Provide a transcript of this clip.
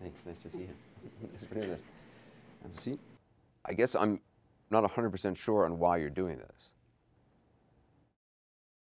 Hey, nice to see you. Thanks for doing this. Have a seat. I guess I'm not 100% sure on why you're doing this.